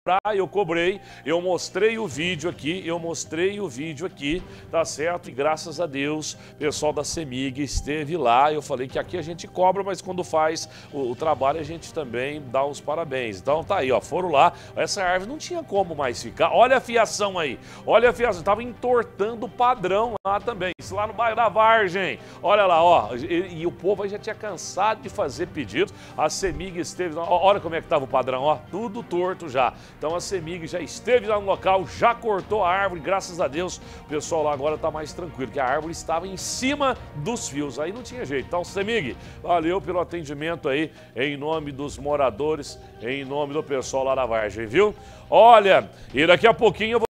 Eu cobrei, eu mostrei o vídeo aqui, tá certo? E graças a Deus, o pessoal da CEMIG esteve lá. Eu falei que aqui a gente cobra, mas quando faz o trabalho a gente também dá os parabéns. Então tá aí, ó, foram lá. Essa árvore não tinha como mais ficar. Olha a fiação aí, olha a fiação, tava entortando o padrão lá também. Isso lá no bairro da Vargem. Olha lá, ó, e o povo aí já tinha cansado de fazer pedido. A CEMIG esteve, olha como é que tava o padrão, ó, tudo torto já. Então a CEMIG já esteve lá no local, já cortou a árvore, graças a Deus o pessoal lá agora está mais tranquilo, porque a árvore estava em cima dos fios, aí não tinha jeito. Então CEMIG, valeu pelo atendimento aí, em nome dos moradores, em nome do pessoal lá da Vargem, viu? Olha, e daqui a pouquinho eu vou